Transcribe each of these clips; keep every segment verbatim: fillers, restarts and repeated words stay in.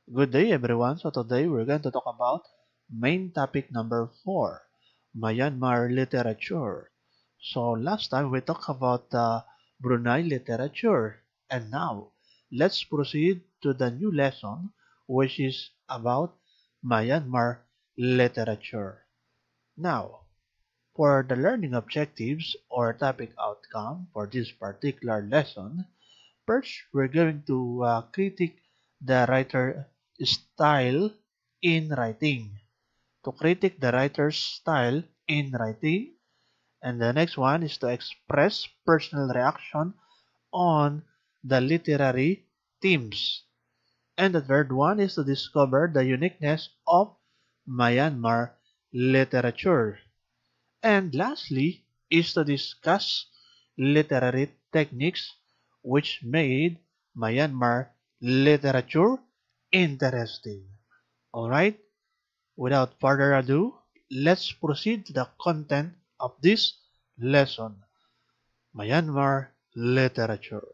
Good day everyone. So today we're going to talk about main topic number four, Myanmar literature. So last time we talked about the Brunei literature, and now let's proceed to the new lesson, which is about Myanmar literature. Now, for the learning objectives or topic outcome for this particular lesson, first, we're going to uh, critique the writer style in writing. To critique the writer's style in writing. And the next one is to express personal reaction on the literary themes. And the third one is to discover the uniqueness of Myanmar literature. And lastly is to discuss literary techniques which made Myanmar literature interesting. Alright, without further ado, let's proceed to the content of this lesson, Myanmar literature.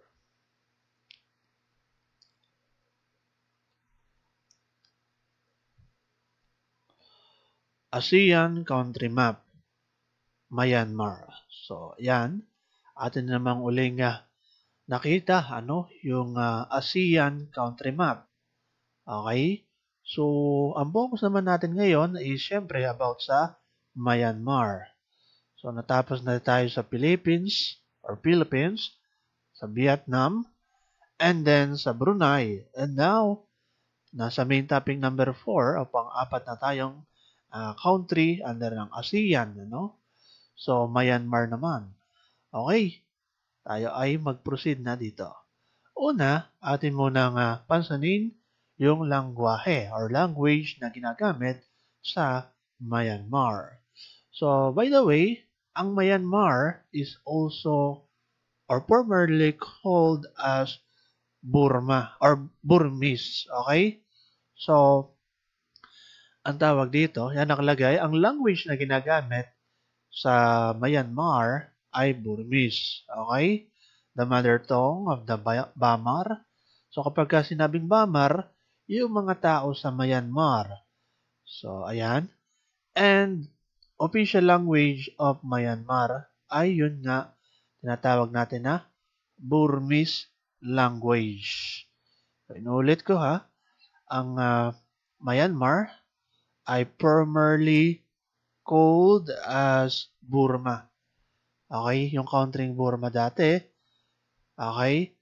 ASEAN Country Map, Myanmar. So, yan, atin namang uling uh, nakita ano yung uh, ASEAN Country Map. Okay? So, ang focus naman natin ngayon is syempre about sa Myanmar. So, natapos na tayo sa Philippines or Philippines, sa Vietnam, and then sa Brunei. And now, nasa main topic number four o pang-apat na tayong uh, country under ng ASEAN. Ano? So, Myanmar naman. Okay, tayo ay mag-proceed na dito. Una, atin munang uh, pansanin yung langwahe or language na ginagamit sa Myanmar. So, by the way, ang Myanmar is also or formerly called as Burma or Burmese. Okay? So, ang tawag dito, yan nakalagay, ang language na ginagamit sa Myanmar ay Burmese. Okay? The mother tongue of the Bamar. So, kapag ka sinabing Bamar, yung mga tao sa Myanmar. So, ayan. And, official language of Myanmar ay yun nga, tinatawag natin na Burmese language. So, inulit ko ha, ang uh, Myanmar ay formerly called as Burma. Okay? Yung country Burma dati, okay,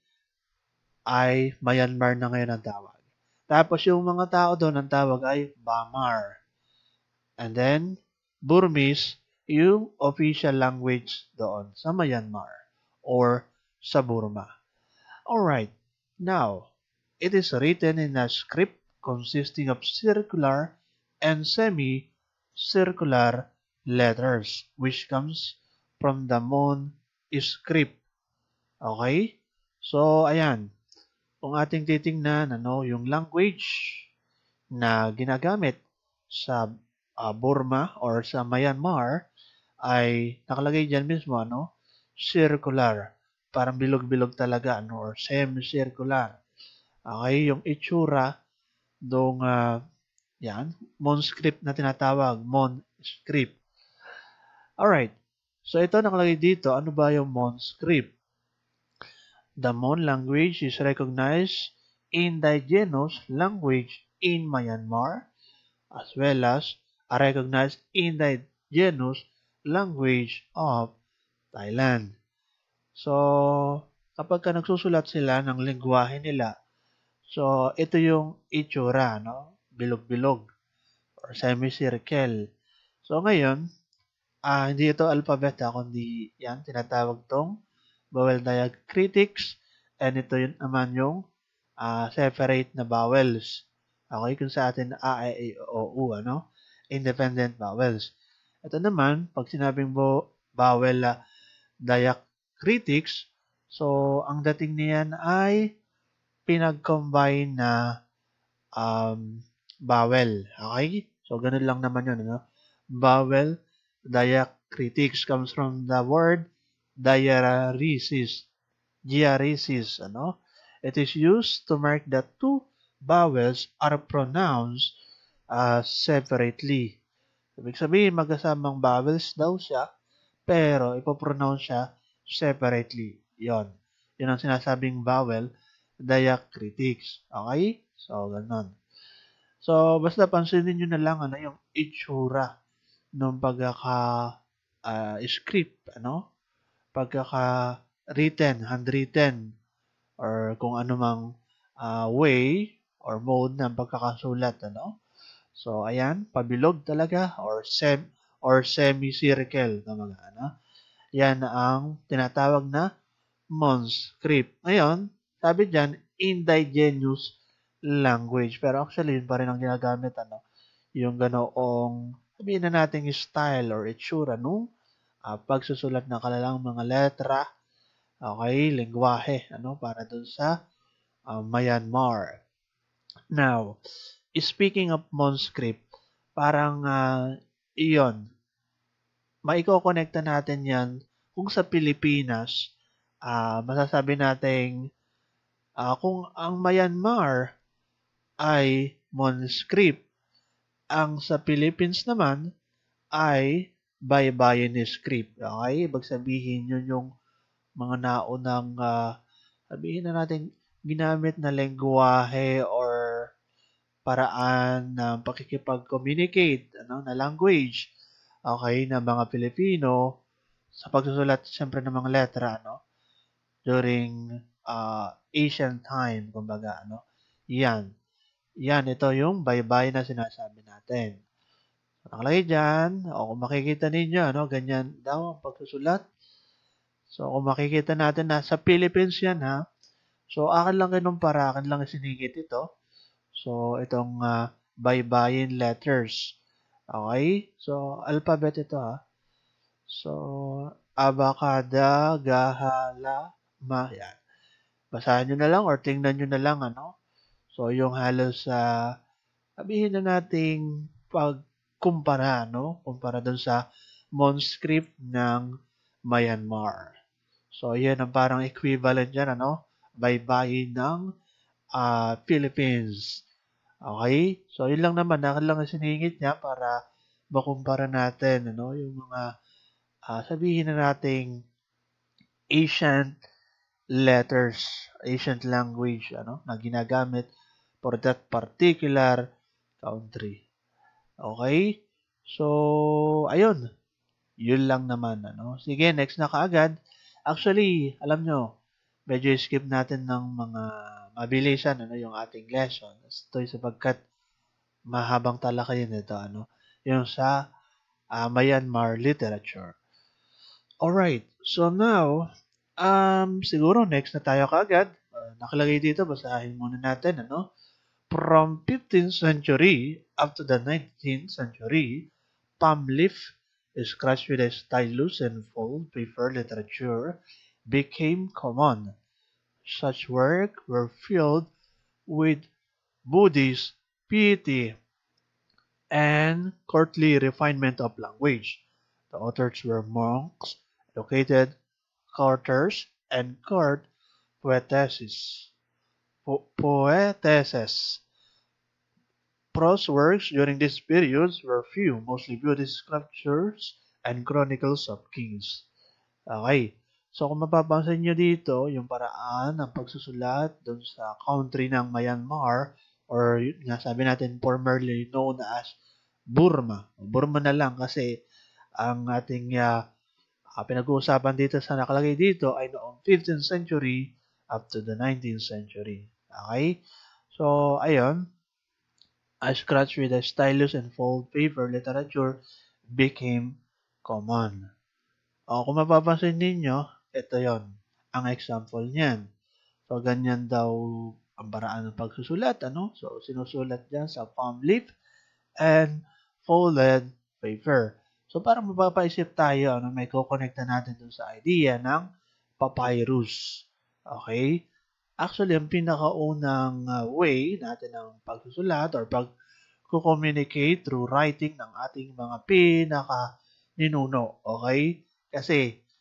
ay Myanmar na ngayon ang tawag. Tapos yung mga tao doon ang tawag ay Bamar. And then, Burmese, yung official language doon sa Myanmar or sa Burma. Alright, now, it is written in a script consisting of circular and semi-circular letters which comes from the Mon script. Okay? So, ayan. Kung ating titingnan ano, yung language na ginagamit sa uh, Burma or sa Myanmar ay nakalagay dyan mismo ano, circular. Parang bilog-bilog talaga ano, or semi-circular. Okay, yung itsura dong uh, yan, Mon script na tinatawag, Mon script. Alright, so ito nakalagay dito, ano ba yung Mon script? The Mon language is recognized indigenous language in Myanmar as well as a recognized indigenous language of Thailand. So, kapag ka nagsusulat sila ng lingwahe nila, so ito yung itsura, no? Bilog-bilog or semicircle. So ngayon, ah, hindi ito alphabet, ha, kundi yan, tinatawag tong vowel diacritics, and ito yun naman yung uh, separate na vowels. Okay, kung sa atin A, I, A, O, U, ano? Independent vowels. Ito naman, pag sinabing bo, vowel uh, diacritics, so ang dating niyan ay pinag-combine na um, vowel. Okay? So, ganun lang naman yun. Ano? Vowel diacritics comes from the word diaresis. Diaresis, ano? It is used to mark the two vowels are pronounced uh, separately. Ibig sabihin, magkasamang vowels daw siya, pero ipopronounce siya separately. Yon. Yun ang sinasabing vowel diacritics. Okay? So, ganun. So, basta pansinin nyo na lang ano, yung itsura ng pagkaka uh, script, ano? Pagkaka written, handwritten, or kung anumang uh, way or mode ng pagkakasulat, ano? So, ayan, pabilog talaga or sem or semicircle mga ano. Yan ang tinatawag na manuscript. Ngayon, sabi diyan indigenous language. Pero actually, yun pa rin ang ginagamit ano, yung ganoong sabihin na natin style or itsura nung uh, pagsusulat ng kalalang mga letra, okay, lengguwahe, ano, para dun sa uh, Myanmar. Now, speaking of manuscript, parang uh, iyon, maiko-connecta natin yan kung sa Pilipinas, uh, masasabi nating uh, kung ang Myanmar ay manuscript, ang sa Philippines naman ay baybayin script. Okay? Ibig sabihin yun yung mga naunang uh, sabihin na natin ginamit na lengguwahe or paraan ng pakikipag-communicate ano, na language, okay, ng mga Pilipino sa pagsusulat siyempre ng mga letra ano, during uh, ancient time, kumbaga, ano, yan. Yan, ito yung baybay na sinasabi natin. Nakalagay dyan, o kung makikita ninyo, ano, ganyan daw ang pagsusulat. So, kung makikita natin na sa Philippines yan, ha. So, akin lang kinumpara, akin lang isinigit ito. So, itong uh, baybayin letters. Okay? So, alphabet ito, ha. So, abakada, gahala, ma, yan. Basahan nyo na lang or tingnan nyo na lang, ano. So, yung halos sa, uh, sabihin na nating pagkumpara, no? Kumpara dun sa manuscript ng Myanmar. So, yan ang parang equivalent yan, ano? Baybayin ng uh, Philippines. Okay? So, yun lang naman. Akin lang siningit niya para makumpara natin, ano? Yung mga, uh, sabihin na nating ancient letters, ancient language, ano? Na ginagamit for that particular country. Okay? So, ayun. Yun lang naman, ano? Sige, next na kaagad. Actually, alam nyo, medyo skip natin ng mga mabilisan, ano, yung ating lesson. Ito sapagkat mahabang talakayan ito, ano, yung sa uh, Myanmar literature. Alright, so now, um, siguro next na tayo kaagad. Uh, nakalagay dito, basahin muna natin, ano? From fifteenth century up to the nineteenth century, palm leaf, scratched with a stylus and fold paper literature became common. Such work were filled with Buddhist piety and courtly refinement of language. The authors were monks, educated courtiers, and court poetesses. Po- poetesses. Prose works during these periods were few, mostly Buddhist sculptures and chronicles of kings. Okay. So, kung mapapansin nyo dito, yung paraan ng pagsusulat dun sa country ng Myanmar, or nga sabi natin formerly known as Burma. Burma na lang kasi ang ating uh, uh, pinag-uusapan dito sa nakalagay dito ay noong fifteenth century up to the nineteenth century. Okay? So, ayun. A scratch with a stylus and fold paper literature became common. O, kung mapapansin ninyo, ito yon ang example niyan. So, ganyan daw ang paraan ng pagsusulat, ano? So, sinusulat dyan sa palm leaf and folded paper. So, parang mapapaisip tayo, ano, may kukonekta natin dun sa idea ng papyrus. Okay? Actually, ang pinakaunang uh, way natin ng pagsusulat or pag-communicate through writing ng ating mga pinaka ninuno. Okay? Kasi,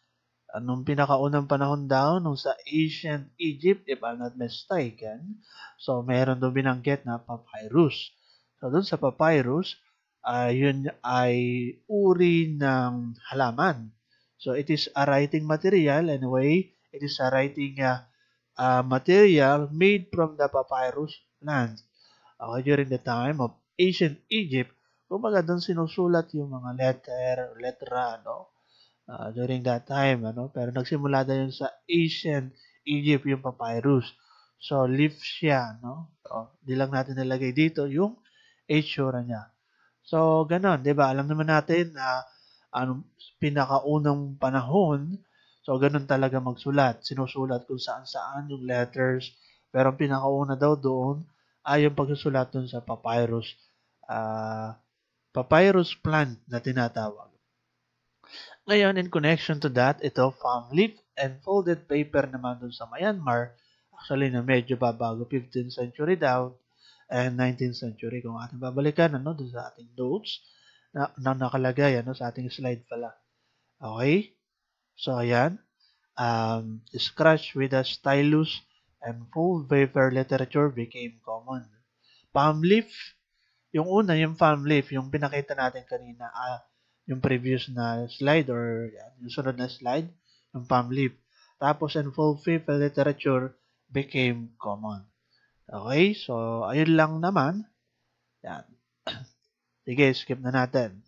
Anong pinakaunang panahon daw nung sa ancient Egypt, if I'm not mistaken. So, meron doon binanggit na papyrus. So, doon sa papyrus, uh, yun ay uri ng halaman. So, it is a writing material. Anyway, it is a writing uh, uh, material made from the papyrus plant. Okay, during the time of ancient Egypt, kumbaga doon sinusulat yung mga letter, letra, no? Uh, during that time, ano? Pero nagsimula na yun sa ancient Egypt, yung papyrus. So, leaf siya, no? So, di lang natin nilagay dito yung itsura niya. So, ganon, di ba? Alam naman natin na anong pinakaunang panahon, so ganon talaga magsulat. Sinusulat kung saan-saan yung letters. Pero ang pinakauna daw doon ay yung pagsusulat doon sa papyrus, uh, papyrus plant na tinatawag. Ngayon, in connection to that, ito, palm leaf and folded paper naman dun sa Myanmar, actually na medyo babago, fifteenth century daw, and nineteenth century. Kung ating babalikan, ano, dun sa ating notes, na, na nakalagay, ano, sa ating slide pala. Okay? So, ayan. Um, scratch with a stylus and fold paper literature became common. Palm leaf, yung una, yung palm leaf, yung pinakita natin kanina, ah, yung previous na slide or yan, yung sunod na slide, yung palm leaf. Tapos, and full paper literature became common. Okay, so ayun lang naman. Yan. Sige, skip na natin.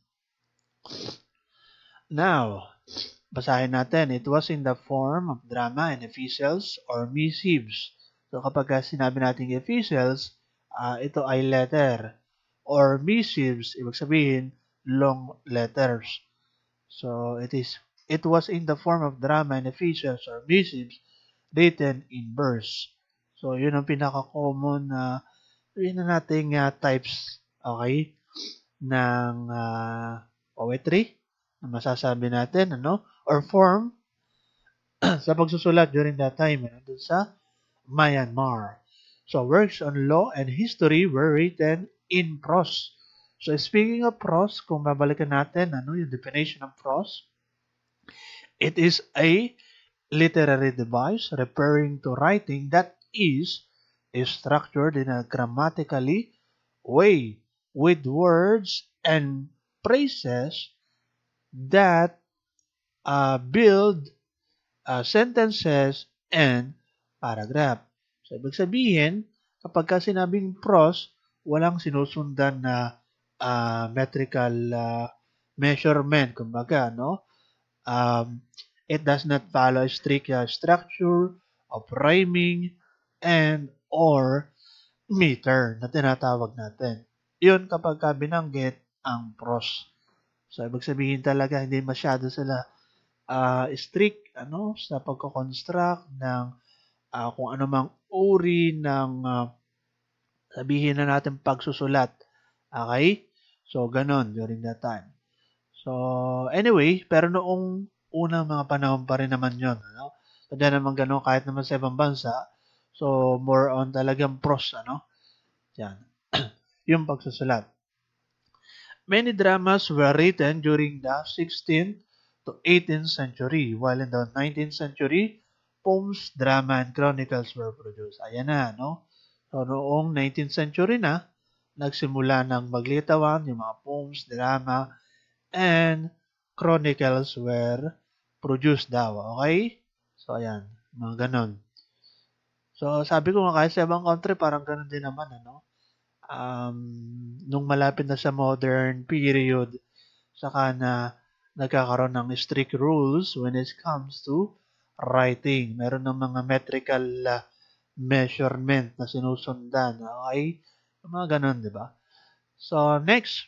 Now, basahin natin. It was in the form of drama and epistles or missives. So kapag sinabi natin epistles, uh, ito ay letter. Or missives, ibig sabihin, long letters. So it is it was in the form of drama and epistles or missives written in verse. So yun ang pinaka-common na uh, na nating uh, types, okay, ng uh, poetry na masasabi natin, ano, or form sa pagsusulat during that time, ano, dun sa Myanmar. So works on law and history were written in prose. So, speaking of prose, kung babalikan natin, ano yung definition of prose, it is a literary device referring to writing that is, is structured in a grammatically way with words and phrases that uh, build uh, sentences and paragraph. So, ibig sabihin, kapag ka sinabing prose, walang sinusundan na Uh, metrical uh, measurement, kumbaga, no? Um, it does not follow a strict uh, structure of rhyming and or meter na tinatawag natin. Yun kapag ka binanggit ang prose. So, ibig sabihin talaga, hindi masyado sila uh, strict ano, sa pagko-construct ng uh, kung anumang uri ng uh, sabihin na natin pagsusulat. Okay? So, ganon during that time. So, anyway, pero noong unang mga panahon pa rin naman yun. Ano? Kaya naman ganon kahit naman sa ibang bansa. So, more on talagang prose, ano? Yan. Yung pagsusulat. Many dramas were written during the sixteenth to eighteenth century, while in the nineteenth century, poems, drama, and chronicles were produced. Ayan na, no? So, noong nineteenth century na, nagsimula ng maglitawan, yung mga poems, drama, and chronicles were produced daw. Okay? So, ayan. Mga ganon. So, sabi ko nga kahit sa ibang country, parang ganon din naman, ano? Um, nung malapit na sa modern period, saka na nagkakaroon ng strict rules when it comes to writing. Meron ng mga metrical uh, measurement na sinusundan. Okay? Mga ganun, di ba? So, next,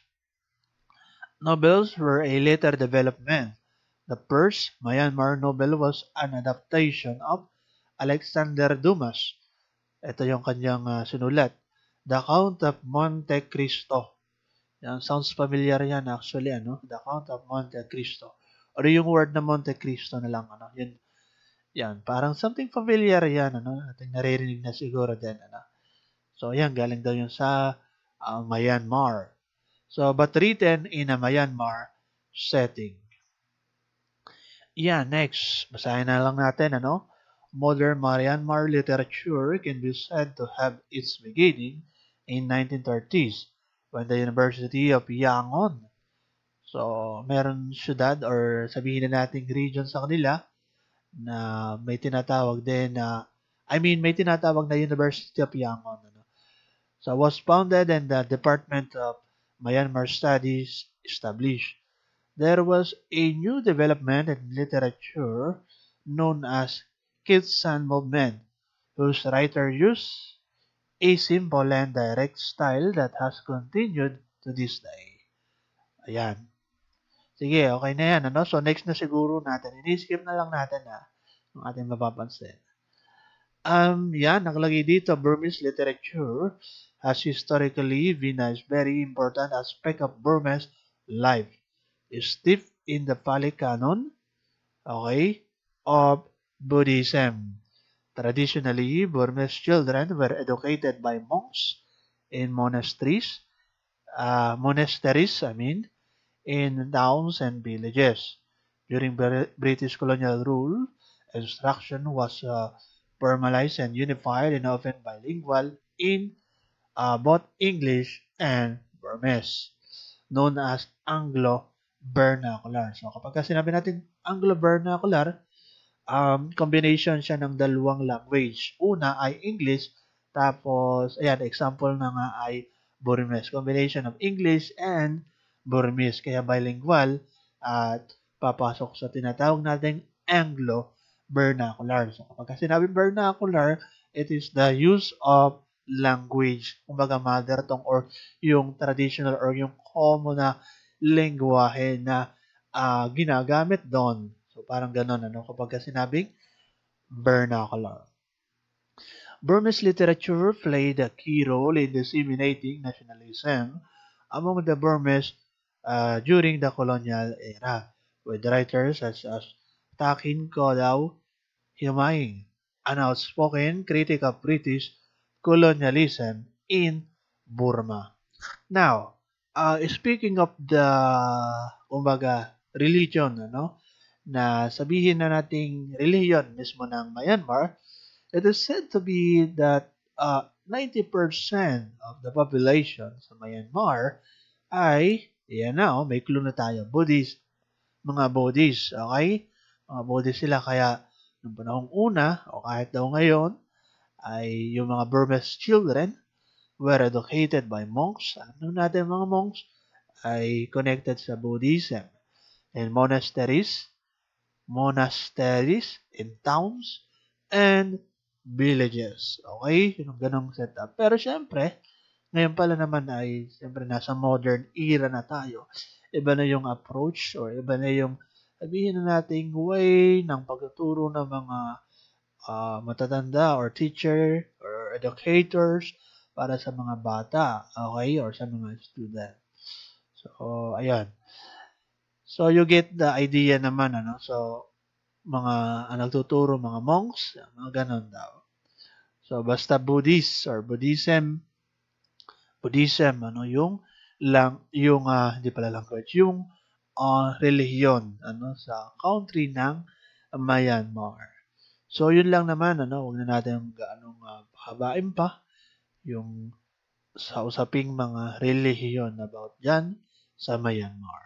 novels were a later development. The first Myanmar novel was an adaptation of Alexander Dumas. Ito yung kanyang uh, sinulat. The Count of Monte Cristo. Yan, sounds familiar yan actually, ano? The Count of Monte Cristo. O yung word na Monte Cristo na lang, ano? Yan, yan, parang something familiar yan, ano? Ating naririnig na siguro din, ano? So, yan, galing daw yun sa uh, Myanmar. So, but written in a Myanmar setting. Yeah, next, basahin na lang natin, ano? Modern Myanmar literature can be said to have its beginning in nineteen thirties when the University of Yangon. So, meron syudad or sabihin na nating region sa kanila na may tinatawag din na, I mean, may tinatawag na University of Yangon. Ano? So, was founded and the Department of Myanmar Studies established. There was a new development in literature known as Kitsang movement, whose writer used a simple and direct style that has continued to this day. Ayan. Sige, okay na yan. Ano? So, next na siguro natin. Ini-skip na lang natin ha. Ang ating mapapansin. Um, yan, nakalagay dito, Burmese literature has historically been a very important aspect of Burmese life. Steeped in the Pali Canon, okay, of Buddhism. Traditionally, Burmese children were educated by monks in monasteries, uh, monasteries, I mean, in towns and villages. During British colonial rule, instruction was uh, formalized and unified and often bilingual in uh, both English and Burmese, known as Anglo-Vernacular. So kapag sinabi natin Anglo-Vernacular, um, combination siya ng dalawang language. Una ay English, tapos, ayan, example na nga ay Burmese. Combination of English and Burmese. Kaya bilingual at papasok sa tinatawag nating Anglo-Vernacular. So kapag sinabing vernacular, it is the use of language. Kumbaga mother tongue or yung traditional or yung common na lengguwahe na uh, ginagamit doon. So, parang ganon, ano, kapag sinabing vernacular. Burmese literature played a key role in disseminating nationalism among the Burmese uh, during the colonial era, with writers such as Takin Kodao Humaying, an outspoken critic of British colonialism in Burma. Now, uh, speaking of the, kumbaga, religion, ano, na sabihin na nating religion mismo ng Myanmar, it is said to be that uh, ninety percent of the population sa Myanmar ay, yan na, oh, may clue na tayo, Buddhist, mga Buddhist, okay? Mga Buddhist sila, kaya nung panahong una, o kahit daw ngayon, ay yung mga Burmese children were educated by monks. Ano natin mga monks ay connected sa Buddhism and monasteries, monasteries in towns and villages. Okay? Yung ganong setup. Pero syempre, ngayon pala naman ay syempre nasa modern era na tayo. Iba na yung approach or iba na yung sabihin na nating way ng pagtuturo ng mga uh, matatanda or teacher or educators para sa mga bata, okay, or sa mga student. So, ayan. So, you get the idea naman, ano? So, mga uh, nagtuturo, mga monks, mga ganon daw. So, basta Buddhist or Buddhism, Buddhism, ano, yung lang, yung, uh, hindi pala language, yung uh, relihiyon, ano, sa country ng Myanmar. So, yun lang naman, ano, huwag na natin gaanong uh, habain pa yung sa usaping mga relihiyon about dyan sa Myanmar.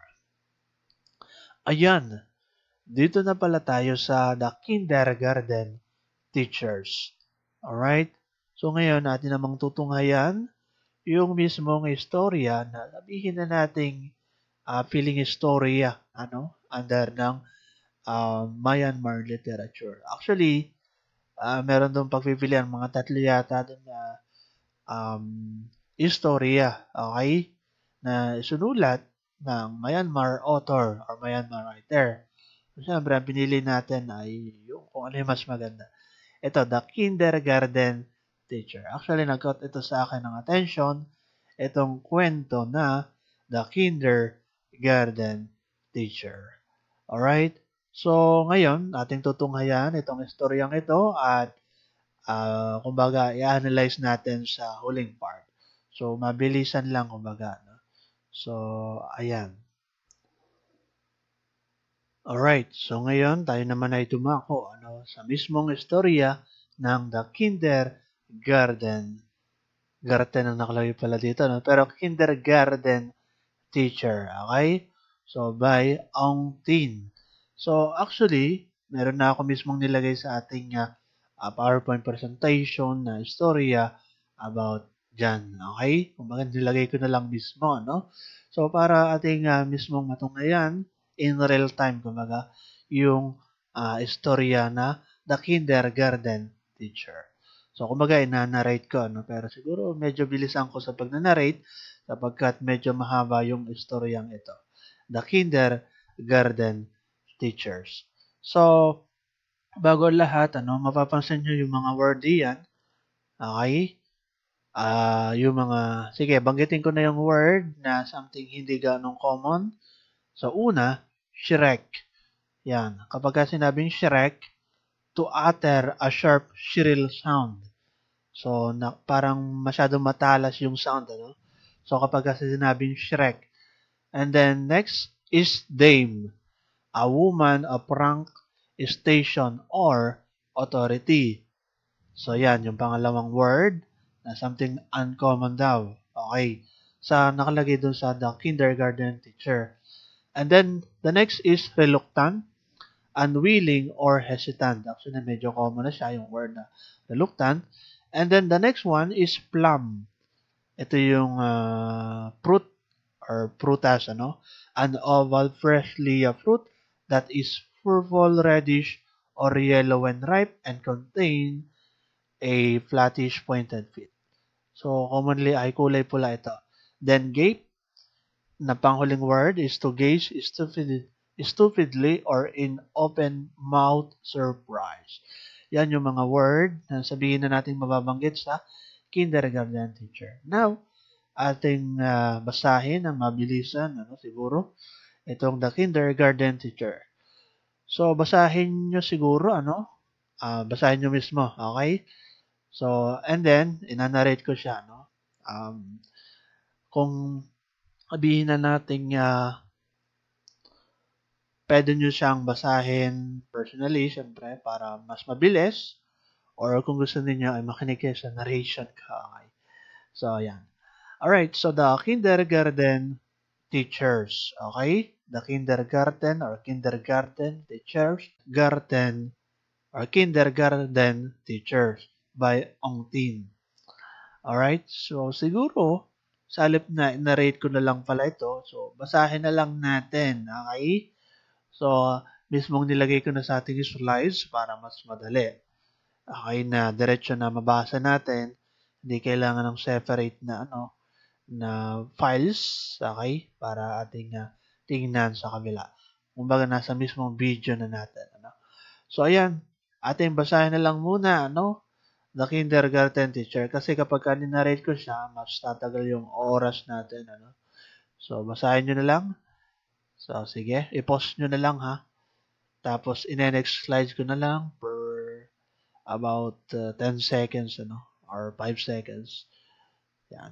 Ayan, dito na pala tayo sa the kindergarten teachers. Alright? So ngayon, natin namang tutunghayan yung mismong istorya na sabihin na nating uh, feeling istorya, ano, under ng uh, Myanmar literature. Actually, uh, meron doon pagpipilian, mga tatlo yata doon na um, istorya, okay, na sunulat ng Myanmar author or Myanmar writer. So, siyempre, ang pinili natin ay yung kung ano yung mas maganda. Ito, The Kindergarten Teacher. Actually, nag-caught ito sa akin ng attention, itong kwento na The Kindergarten Teacher. Alright? So, ngayon, ating tutunghayan itong istoryang ito at uh, kumbaga, i-analyze natin sa huling part. So, mabilisan lang, kumbaga. No? So, ayan. Alright, so ngayon tayo naman ay dumako ano, sa mismong istorya ng The Kindergarten. Garten ang nakalagay pala dito, no? Pero Kindergarten Teacher, okay? So, by Ong Tin. So, actually, meron na ako mismong nilagay sa ating uh, uh, PowerPoint presentation na istorya about dyan, okay? Kumbaga, nilagay ko na lang mismo, no? So, para ating uh, mismong matunghayan in real time, kumbaga, yung uh, istorya na The Kindergarten Teacher. So, kumbaga, ina-narrate ko, no? Pero siguro, medyo bilisan ko sa pag-narrate sapagkat medyo mahaba yung istoryang ito. The Kindergarten Teachers. So, bago lahat, ano, mapapansin nyo yung mga word diyan. Okay? Ah, uh, yung mga, sige, banggitin ko na yung word na something hindi ganong common. So, una, Shrek. Yan. Kapag ka sinabing Shrek, to utter a sharp, shrill sound. So, na, parang masyadong matalas yung sound, ano? So, kapag kasi sinabing Shrek. And then, next is Dame. A woman of rank, station, or authority. So, yan, yung pangalawang word na something uncommon daw. Okay. Sa nakalagay dun sa the kindergarten teacher. And then, the next is reluctant, unwilling, or hesitant. Actually, medyo common na siya, yung word na reluctant. And then, the next one is plum. Ito yung uh, fruit or prutas, ano? An oval, freshly a fruit that is purple, reddish, or yellow when ripe and contain a flattish pointed feet. So, commonly ay kulay pula ito. Then, gape, na panghuling word is to gaze stupid, stupidly or in open mouth surprise. Yan yung mga word na sabihin na natin mababanggit sa kindergarten teacher. Now, ating uh, basahin ng mabilisan, ano, siguro, itong the kindergarten teacher. So, basahin nyo siguro, ano, uh, basahin nyo mismo, okay? So, and then, inanarrate ko siya, no? Um, kung sabihin na natin, uh, pwede nyo siyang basahin personally, syempre, para mas mabilis, or kung gusto niyo ay makinig kayo sa narration ka, okay? So, yan. Alright, so the kindergarten teachers, okay? The kindergarten or kindergarten teachers, garden or kindergarten teachers by Ong Tin. Alright, so siguro, sa halip na narrate ko na lang pala ito, so basahin na lang natin, okay? So, mismong nilagay ko na sa ating slides para mas madali. Okay na, diretso na mabasa natin, hindi kailangan ng separate na ano, na files, okay, para ating uh, tingnan sa kabila. Kumbaga nasa mismong video na natin, ano. So ayan, ating basahin na lang muna, ano, the kindergarten teacher kasi kapag ka-narrate ko siya, mas tatagal yung oras natin, ano. So basahin nyo na lang. So sige, i-pause nyo na lang ha. Tapos in-next slides ko na lang per about uh, ten seconds, ano, or five seconds. Yan.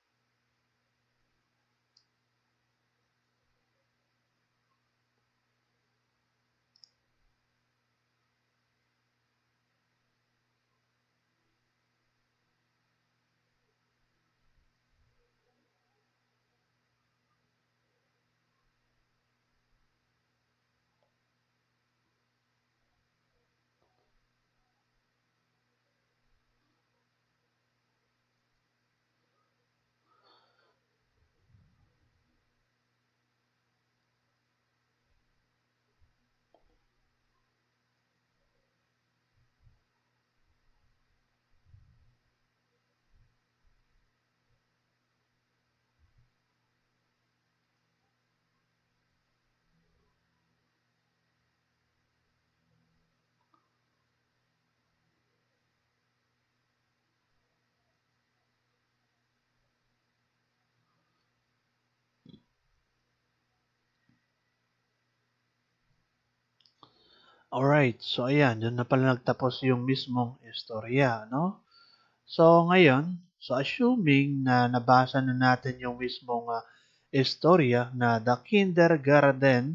Alright, so ayan, yun na pala nagtapos yung mismong istorya, no? So ngayon, so assuming na nabasa na natin yung mismong uh, istorya na The Kindergarten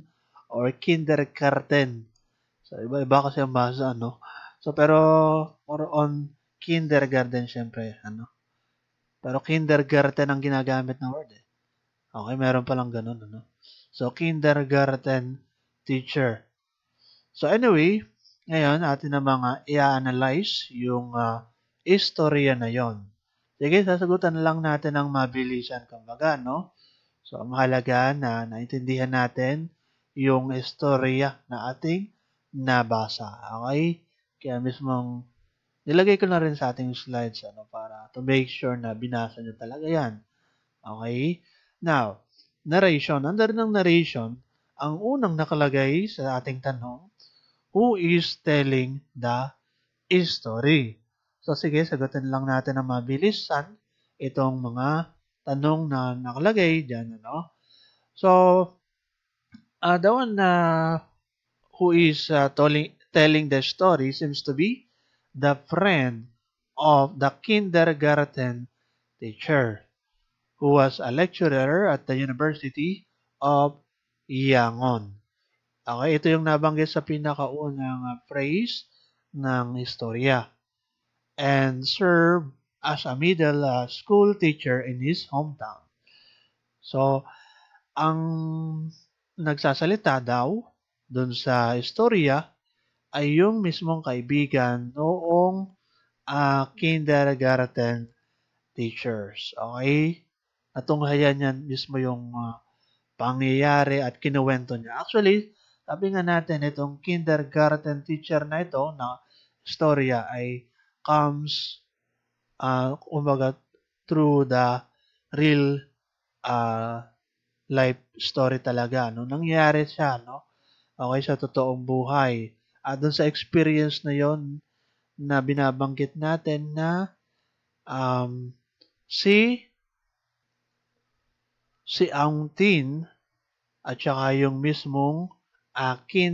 or kindergarten. So, iba-iba kasi ang basa, ano? So, pero, more on kindergarten, syempre, ano? Pero kindergarten ang ginagamit na word, eh. Okay, meron palang ganun, ano? So, kindergarten teacher. So, anyway, ngayon, atin na mga i-analyze yung uh, istorya na yon. Sige, sasagutan lang natin ng mabilisan, kumbaga, no? So, mahalaga na naintindihan natin yung istorya na ating nabasa. Okay? Kaya mismong nilagay ko na rin sa ating slides ano, para to make sure na binasa nyo talaga yan. Okay? Now, narration. Under ng narration, ang unang nakalagay sa ating tanong, who is telling the story? So, sige, sagutin lang natin ng mabilisan itong mga tanong na nakalagay dyan. Ano? So, uh, the one na uh, who is uh, telling, telling the story seems to be the friend of the kindergarten teacher who was a lecturer at the University of Yangon. Okay, ito yung nabanggit sa pinakaunang uh, phrase ng istorya. And served as a middle uh, school teacher in his hometown. So, ang nagsasalita daw dun sa istorya ay yung mismong kaibigan noong uh, kindergarten teachers. Okay? Natunghayan yan mismo yung uh, pangyayari at kinuwento niya. Actually, sabi nga natin, itong kindergarten teacher na ito na istorya ay comes uh, kumbaga through the real uh, life story talaga. No? Nangyari siya, no? Okay, sa totoong buhay. At doon sa experience na yon na binabanggit natin na um, si si Aung Tin at saka yung mismong uh,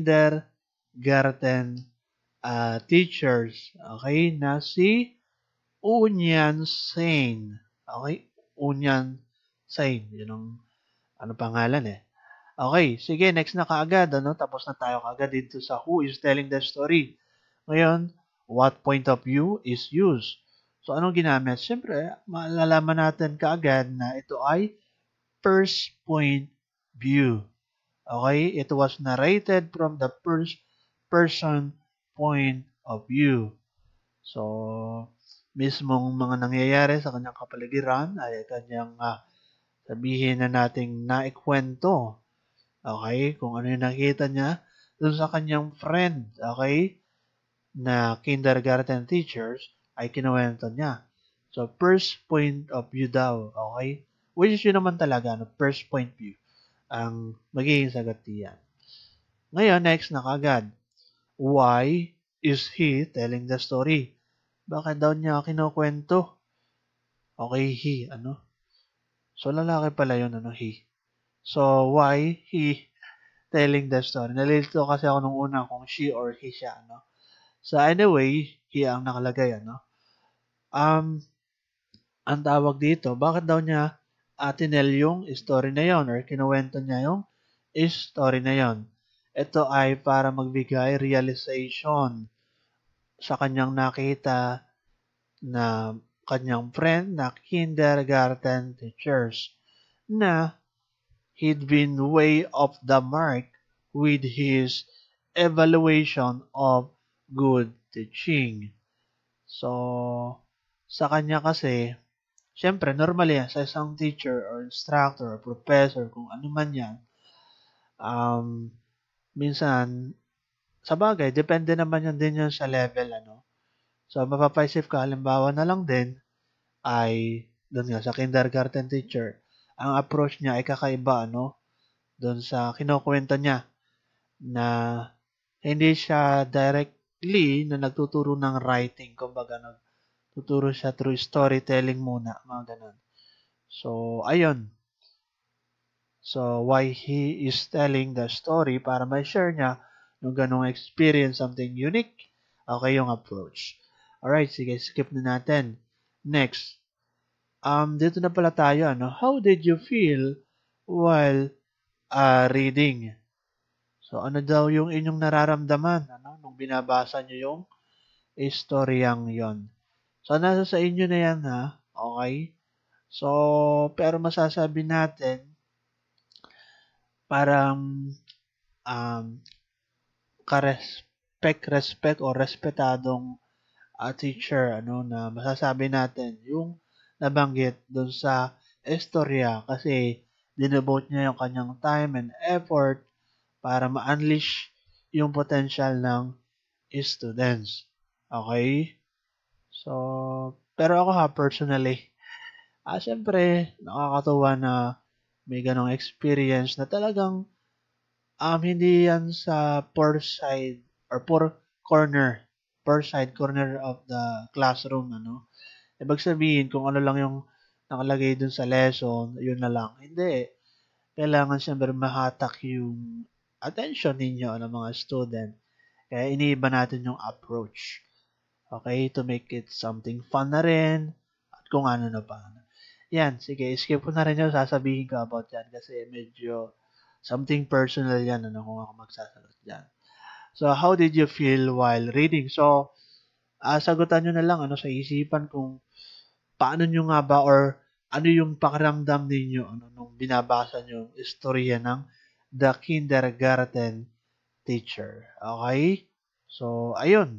kindergarten uh, teachers, okay, na si Unyan Sein. Okay, Unyan Sein, yun ang ano pangalan eh. Okay, sige, next na kaagad, ano? Tapos na tayo kaagad dito sa who is telling the story. Ngayon, what point of view is used? So, anong ginamit? Siyempre, malalaman natin kaagad na ito ay first point view. Okay, it was narrated from the first person point of view. So, mismong mga nangyayari sa kanyang kapaligiran ay kanyang uh, sabihin na nating naikwento. Okay, kung ano yung nakita niya dun sa kanyang friend, okay, na kindergarten teachers ay kinuwento niya. So, first point of view daw, okay? Which is yun naman talaga, no? First point view ang magiging sagot diyan. Ngayon, next na kagad. Why is he telling the story? Bakit daw niya kinukwento? Okay, he, ano? So, lalaki pala yun, ano, he. So, why he telling the story? Nalilito kasi ako nung una kung she or he siya, ano? So, anyway, he ang nakalagay, ano? Um, ang tawag dito, bakit daw niya atinel yung story na yon or kinuwento niya yung story na yon? Ito ay para magbigay realization sa kanyang nakita na kanyang friend na kindergarten teachers na he'd been way off the mark with his evaluation of good teaching. So, sa kanya kasi, syempre, normally yan, sa isang teacher or instructor or professor, kung ano man yan, um, minsan, sa bagay, depende naman yan din yan sa level, ano. So, mapapaisip ka, halimbawa na lang din, ay, doon nga, sa kindergarten teacher, ang approach niya ay kakaiba, ano, doon sa kinukwento niya, na hindi siya directly na nagtuturo ng writing, kumbaga, nagtuturo siya through storytelling muna, mga ganun. So, ayun. So, why he is telling the story para may share niya yung ganong experience, something unique. Okay, yung approach. Alright, sige, skip na natin. Next. Um, dito na pala tayo, ano? How did you feel while uh, reading? So, So, ano daw yung inyong nararamdaman, ano, nung binabasa nyo yung istoryang yon. So, nasa sa inyo na yan, ha? Okay? So, pero masasabi natin, parang, um, ka-respect, respect o respetadong uh, teacher, ano, na masasabi natin, yung nabanggit dun sa istorya kasi dinovote niya yung kanyang time and effort para ma-unleash yung potential ng students. Okay? So, pero ako ha, personally, ah, syempre, nakakatuwa na may ganong experience na talagang um, hindi yan sa poor side or poor corner, poor side corner of the classroom, ano. Ibig sabihin, kung ano lang yung nakalagay dun sa lesson, yun na lang. Hindi. Kailangan siyempre mahatak yung attention ninyo ng mga student. Kaya iniiba natin yung approach. Okay? To make it something fun na rin. At kung ano na pa. Yan. Sige, skip ko na rin yung sasabihin ko about yan. Kasi medyo something personal yan. Ano kung ako magsasagot yan. So, how did you feel while reading? So, uh, sagutan nyo na lang ano sa isipan kung paano nyo nga ba or ano yung pakiramdam ninyo ano, nung binabasa nyo yung istorya ng The Kindergarten Teacher. Okay? So, ayun.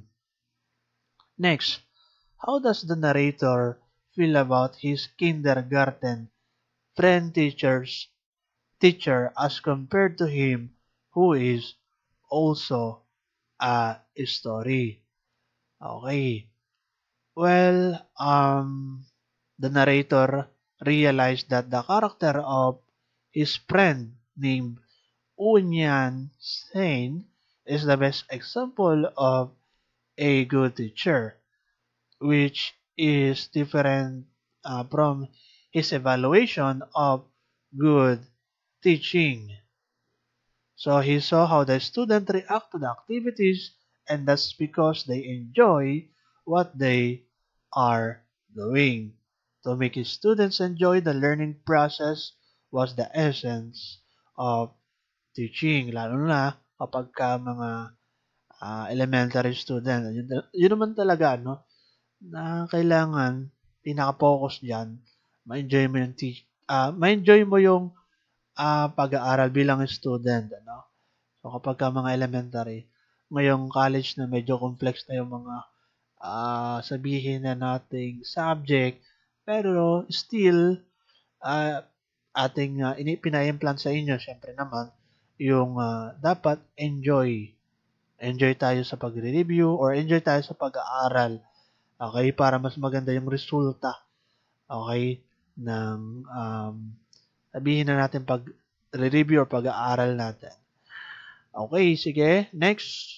Next, how does the narrator feel about his kindergarten friend teacher's teacher as compared to him who is also a story? Okay. Well, um, the narrator realized that the character of his friend named Unyan Sein is the best example of a good teacher, which is different uh, from his evaluation of good teaching. So he saw how the students react to the activities, and that's because they enjoy what they are doing. To make his students enjoy the learning process was the essence of teaching, lalo na kapag ka mga uh, elementary student. Yun, yun naman talaga, no? Na kailangan, pinaka-focus dyan, ma-enjoy mo yung teach, uh, ma-enjoy mo yung uh, pag-aaral bilang student, ano? So, kapag ka mga elementary, ngayong college na medyo complex na yung mga uh, sabihin na nating subject, pero still, uh, ating uh, pina-implant sa inyo, syempre naman, yung uh, dapat enjoy. Enjoy tayo sa pagre-review or enjoy tayo sa pag-aaral. Okay? Para mas maganda yung resulta. Okay? Ng, um, sabihin na natin pag-review or pag-aaral natin. Okay, sige. Next.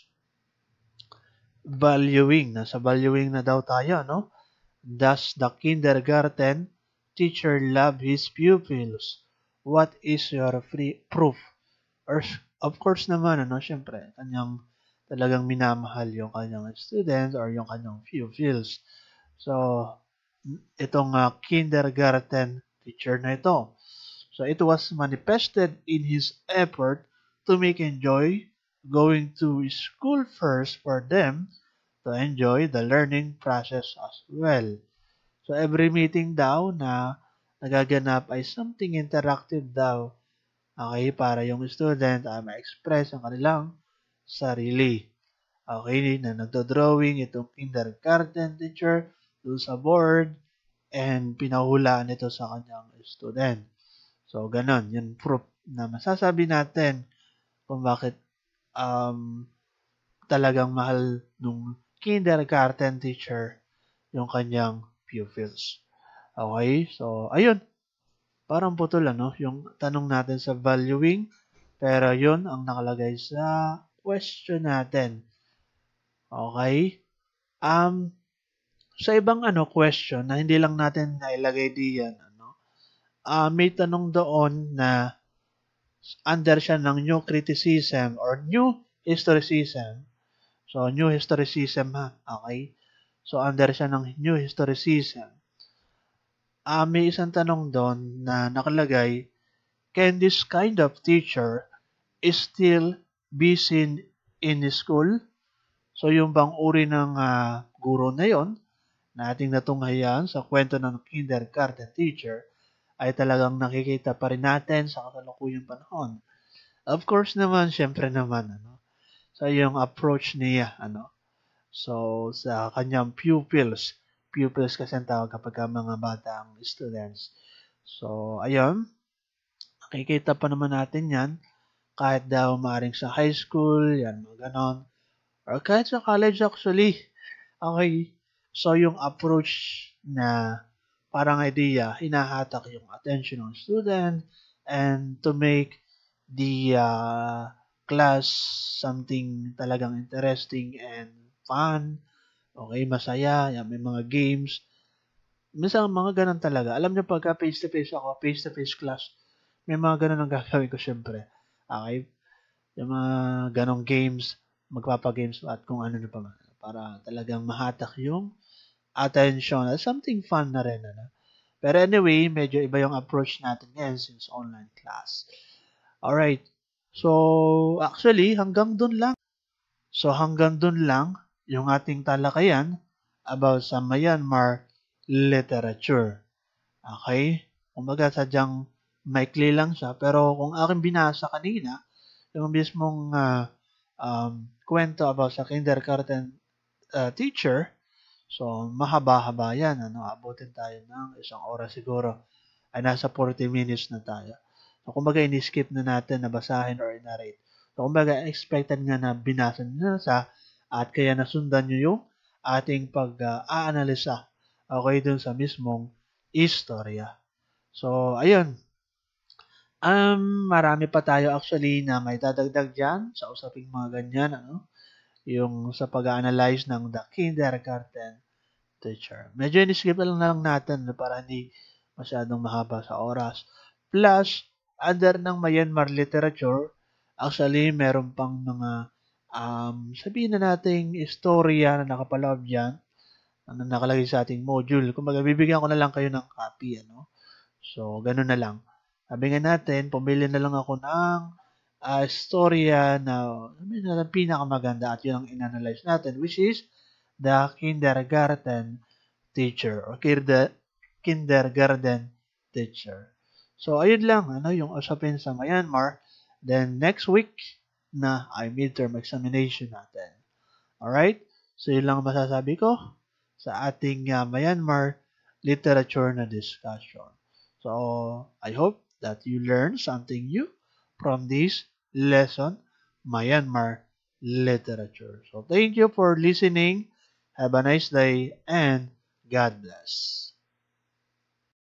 Valuing. Nasa valuing na daw tayo, no? Does the kindergarten teacher love his pupils? What is your free proof? Or, of course naman, ano, syempre, kanyang talagang minamahal yung kanyang students or yung kanyang pupils. So, itong uh, kindergarten teacher na ito. So, it was manifested in his effort to make enjoy going to school first for them to enjoy the learning process as well. So, every meeting daw na nagaganap ay something interactive daw. Okay, para yung student ay ma-express ang kanilang sarili. Okay, na nagdo-drawing itong kindergarten teacher doon sa board and pinahulaan ito sa kanyang student. So, ganon. Yun proof na masasabi natin kung bakit um, talagang mahal nung kindergarten teacher yung kanyang pupils. Okay? So, ayun. Parang putol, ano? Yung tanong natin sa valuing. Pero yun ang nakalagay sa question natin. Okay? Um, sa ibang ano question na hindi lang natin nailagay diyan, ano? Uh, may tanong doon na under siya ng new criticism or new historicism. So, new historicism ha. Okay? So, under siya ng new historicism. Uh, may isang tanong doon na nakalagay, can this kind of teacher still be seen in school. So yung bang uri ng uh, guro na yon na ating natunghayan sa kwento ng kindergarten teacher ay talagang nakikita pa rin natin sa kasalukuyang panahon. Of course naman, syempre naman, ano, sa yung approach niya, ano, so sa kanyang pupils, pupils kasi ang tawag kapag mga batang students. So, ayun, nakikita pa naman natin yan, kahit daw maaring sa high school, yan, mga ganon, or kahit sa college actually. Okay, so yung approach na parang idea, hinahatak yung attention ng student and to make the uh, class something talagang interesting and fun. Okay, masaya, yan, may mga games. Minsan mga ganun talaga. Alam niyo pagka face-to-face ako, face-to-face class, may mga ganun ang gagawin ko syempre. Okay? Yung mga ganong games, magpapagames at kung ano na pa man. Para talagang mahatak yung attention. Something fun na rin. Ano? Pero anyway, medyo iba yung approach natin ngayon since online class. Alright. So, actually, hanggang dun lang. So, hanggang dun lang yung ating talakayan about sa Myanmar literature. Okay? Kumbaga, sadyang maikli lang siya. Pero kung aking binasa kanina, yung mismong uh, um, kwento about sa kindergarten uh, teacher, so mahaba-haba yan. Ano? Abutin tayo ng isang oras siguro. Ay nasa forty minutes na tayo. So, kumbaga, ini-skip na natin na basahin or narrate. So, kumbaga, expected nga na binasa nyo na sa at kaya nasundan nyo yung ating pag-aanalisa uh, okay dun sa mismong istorya. So, ayun. Um, marami pa tayo actually na may dadagdag dyan sa usaping mga ganyan, ano? Yung sa pag-analyze ng the kindergarten teacher. Medyo in-skip lang na lang natin no, para hindi masyadong mahaba sa oras. Plus, under ng Myanmar literature, actually, meron pang mga um, sabihin na nating istorya na nakapaloob dyan, na nakalagay sa ating module. Kung bibigyan ko na lang kayo ng copy, ano? So, ganun na lang. Sabi nga natin, pumili na lang ako ng uh, istorya na sabi na pinakamaganda at yun ang inanalyze natin, which is the kindergarten teacher or kinder, kindergarten teacher. So, ayun lang, ano, yung usapin sa Myanmar. Then, next week na ay midterm examination natin. Alright? So, yun lang masasabi ko sa ating uh, Myanmar literature na discussion. So, I hope that you learn something new from this lesson, Myanmar literature. So, thank you for listening. Have a nice day and God bless.